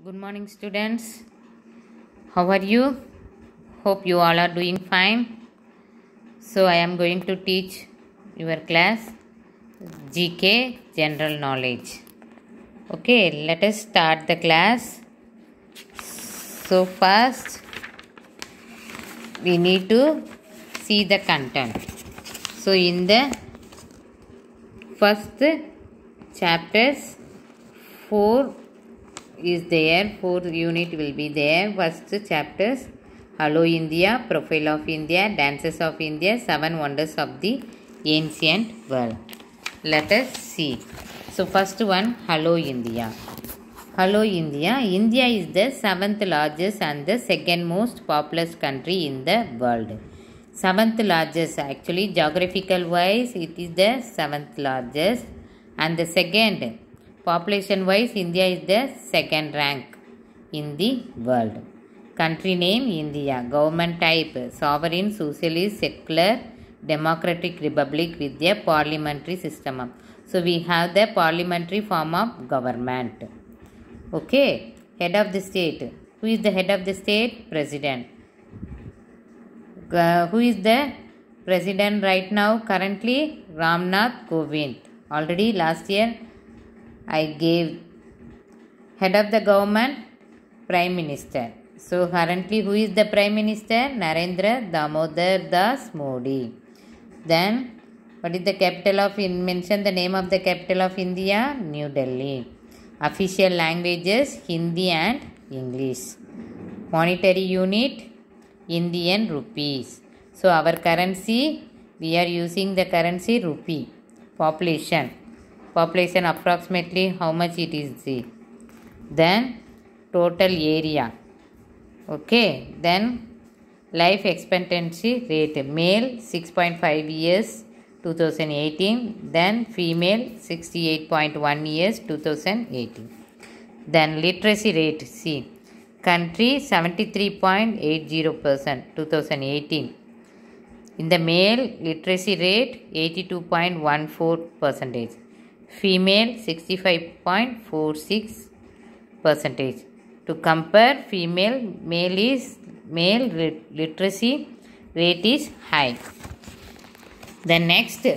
Good morning, students. How are you? Hope you all are doing fine. So, I am going to teach your class GK General Knowledge. Okay, let us start the class. So, first we need to see the content. So, in the first chapters, 4 is there, 4th unit will be there. First chapters, Hello India, Profile of India, Dances of India, 7 Wonders of the Ancient World. Let us see. So first one, Hello India. Hello India. India is the 7th largest and the second most populous country in the world. 7th largest, actually geographical wise it is the 7th largest, and the second population wise India is the second rank in the world. Country name India. Government type sovereign, socialist, secular, democratic republic with a parliamentary system. So we have the parliamentary form of government. Okay. Head of the state. Who is the head of the state? President. Who is the president right now? Currently Ramnath Kovind. Already last year I gave head of the government, Prime Minister. So currently who is the Prime Minister? Narendra Damodar Das Modi. Then what is the capital of India? Mention the name of the capital of India. New Delhi. Official languages Hindi and English. Monetary unit Indian rupees. So our currency, we are using the currency rupee. Population approximately how much it is. Then total area. Okay. Then life expectancy rate. Male 6.5 years 2018. Then female 68.1 years 2018. Then literacy rate. See. Country 73.80% 2018. In the male literacy rate 82.14%. Female 65.46%. To compare male literacy rate is high. The next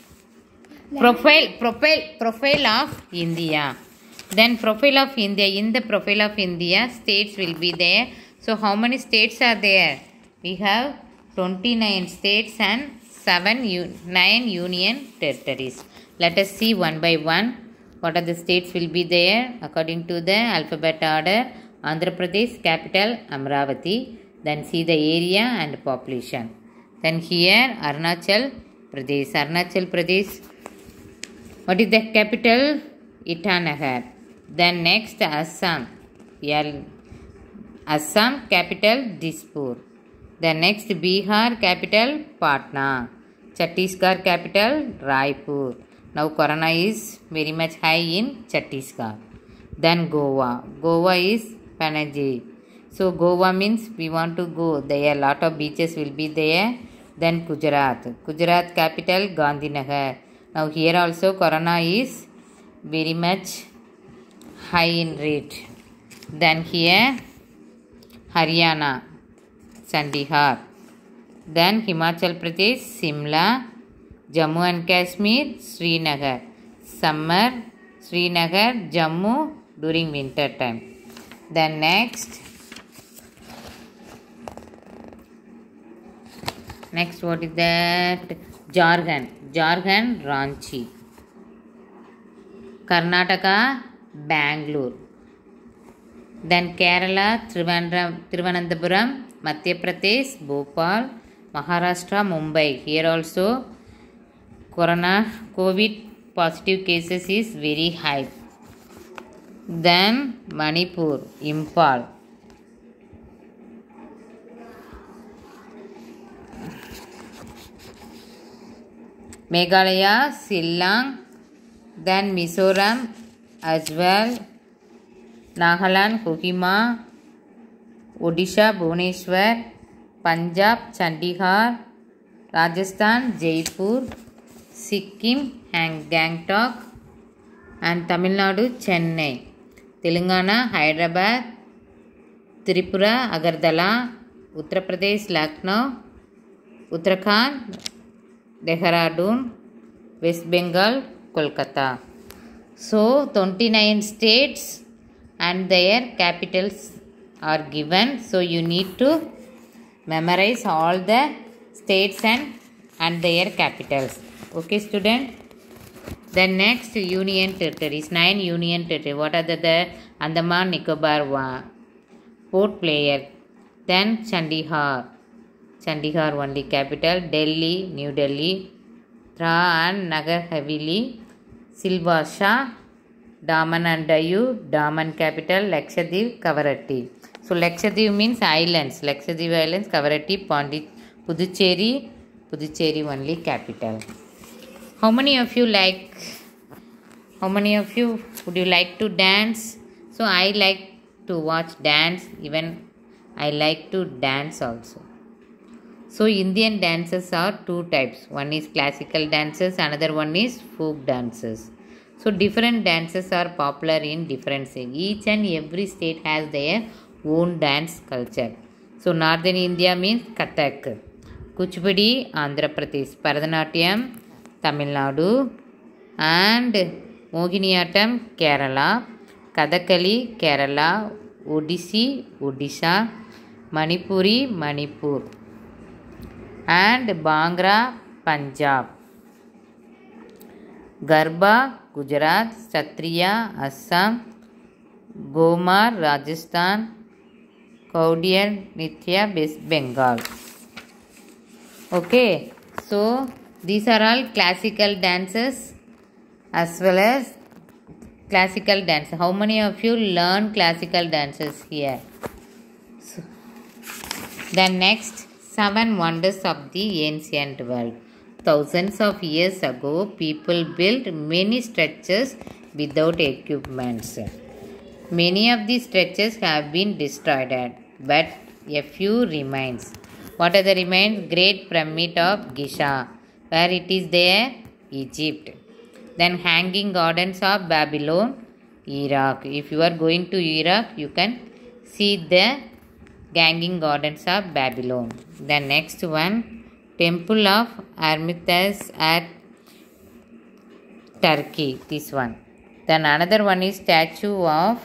profile of India. Then profile of India. In the profile of India, states will be there. So how many states are there? We have 29 states and 9 union territories. Let us see one by one. What are the states will be there according to the alphabet order. Andhra Pradesh, capital Amravati. Then see the area and population. Then here Arunachal Pradesh. What is the capital? Itanagar. Then next Assam. Assam capital Dispur. Then next Bihar capital Patna. Chhattisgarh capital Raipur. Now corona is very much high in Chhattisgarh. Then Goa. Goa is Panaji. So Goa means we want to go. There a lot of beaches will be there. Then Gujarat capital Gandhinagar. Now here also corona is very much high in rate. Then here Haryana, Chandigarh. Then Himachal Pradesh, Simla. Jammu and Kashmir, Srinagar. Summer, Srinagar, Jammu during winter time. Then next what is that? Jharkhand, Ranchi. Karnataka, Bangalore. Then Kerala, Thiruvananthapuram, Madhya Pradesh, Bhopal, Maharashtra, Mumbai. Here also COVID positive cases is very high. Then Manipur, Imphal. Meghalaya, Shillong. Then Mizoram as well. Nagaland, Kohima. Odisha, Bhubaneswar. Punjab, Chandigarh. Rajasthan, Jaipur. Sikkim and Gangtok. And Tamil Nadu, Chennai. Telangana, Hyderabad, Tripura, Agartala, Uttar Pradesh, Lucknow, Uttarakhand, Dehradun, West Bengal, Kolkata. So 29 states and their capitals are given. So you need to memorize all the states and their capitals. Okay, student. Then next, union territories. 9 union territories. What are the Andaman Nicobar Port Blair. Then Chandigarh only capital. Delhi, New Delhi, Tra and Nagar Haveli, Silvassa, Daman and Diu, Daman capital. Lakshadweep, Kavaratti. So Lakshadweep means islands. Lakshadweep islands, Kavaratti, Puducherry only capital. How many of you would you like to dance? So I like to watch dance, even I like to dance also. So Indian dances are 2 types. One is classical dances, another one is folk dances. So different dances are popular in different states. Each and every state has their own dance culture. So Northern India means Kathak, Kuchipudi, Andhra Pradesh, Bharatanatyam, Tamil Nadu, and Mohiniyattam, Kerala, Kathakali, Kerala, Odissi, Odisha, Manipuri, Manipur, and Bhangra, Punjab, Garba, Gujarat, Satriya, Assam, Gomar, Rajasthan, Kaudiya Nitya, West Bengal. Okay, so these are all classical dances as well as classical dance. How many of you learn classical dances here? So, then next, 7 wonders of the ancient world. Thousands of years ago, people built many structures without equipments. Many of these structures have been destroyed, but a few remains. What are the remains? Great Pyramid of Giza. Where it is there? Egypt. Then Hanging Gardens of Babylon, Iraq. If you are going to Iraq, you can see the Hanging Gardens of Babylon. The next one, Temple of Artemis at Turkey. This one. Then another one is Statue of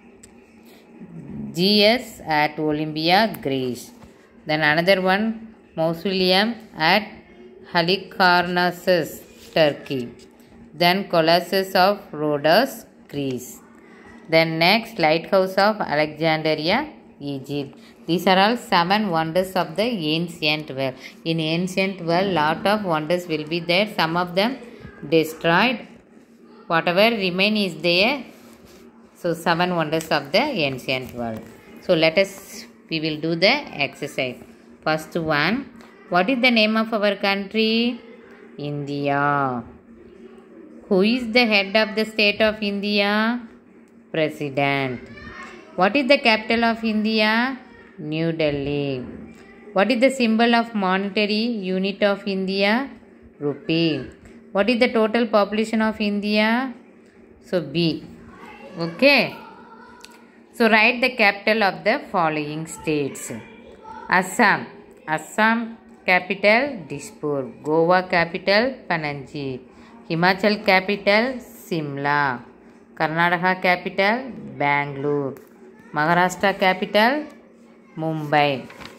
Zeus at Olympia, Greece. Then another one, Mausoleum at Halicarnassus, Turkey. Then Colossus of Rhodes, Greece. Then next, Lighthouse of Alexandria, Egypt. These are all 7 wonders of the ancient world. In ancient world, lot of wonders will be there. Some of them destroyed. Whatever remain is there. So 7 wonders of the ancient world. So we will do the exercise. First one, what is the name of our country? India. Who is the head of the state of India? President. What is the capital of India? New Delhi. What is the symbol of monetary unit of India? Rupee. What is the total population of India? So B. Okay. So write the capital of the following states. Assam. Assam capital Dispur. Goa capital Panaji. Himachal capital Simla. Karnataka capital Bangalore. Maharashtra capital Mumbai.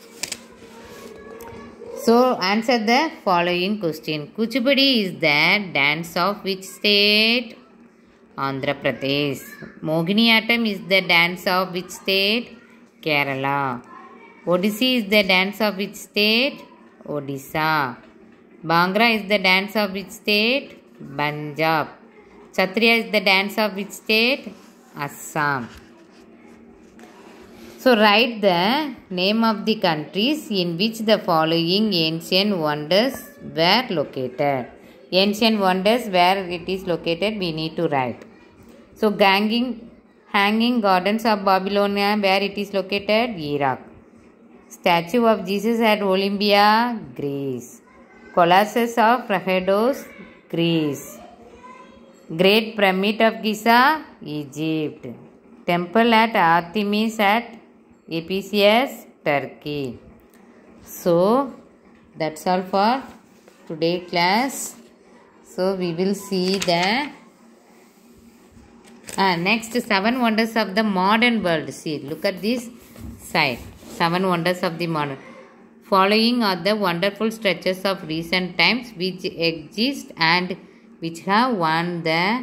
So answer the following question. Kuchipudi is the dance of which state? Andhra Pradesh. Mohiniyattam is the dance of which state? Kerala. Odissi is the dance of which state? Odisha. Bhangra is the dance of which state? Punjab. Kshatriya is the dance of which state? Assam. So write the name of the countries in which the following ancient wonders were located. Ancient wonders where it is located we need to write. So hanging Gardens of Babylonia, where it is located? Iraq. Statue of Jesus at Olympia, Greece. Colossus of Rhodes, Greece. Great Pyramid of Giza, Egypt. Temple at Artemis at Ephesus, Turkey. So that's all for today class. So we will see the next 7 wonders of the modern world. See, look at this side. 7 wonders of the modern. Following are the wonderful stretches of recent times which exist and which have won the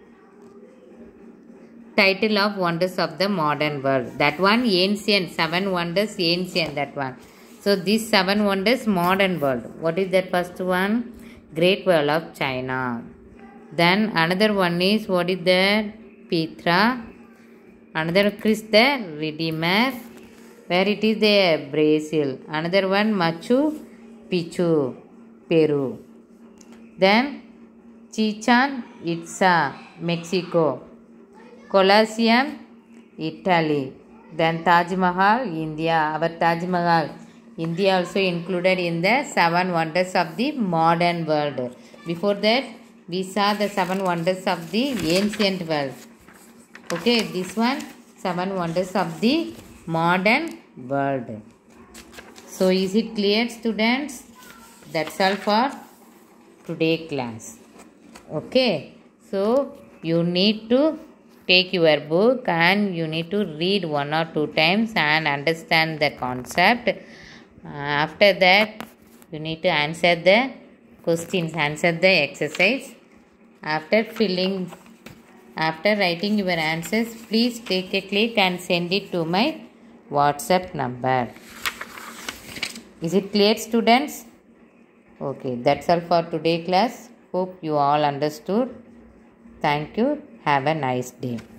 title of wonders of the modern world. That one ancient, 7 wonders ancient, that one. So these 7 wonders modern world. What is that first one? Great Wall of China. Then another one is, what is that? Petra. Another Christ the Redeemer. Where it is there? Brazil. Another one Machu Picchu, Peru. Then Chichen Itza, Mexico. Colosseum, Italy. Then Taj Mahal, India. Our Taj Mahal, India also included in the 7 wonders of the modern world. Before that, we saw the 7 wonders of the ancient world. Okay, this one, 7 wonders of the modern world. So, is it clear, students? That's all for today class. Okay, so you need to take your book and you need to read 1 or 2 times and understand the concept. After that, you need to answer the questions, answer the exercise. After writing your answers, please take a click and send it to my WhatsApp number. Is it clear, students? Okay, that's all for today class. Hope you all understood. Thank you. Have a nice day.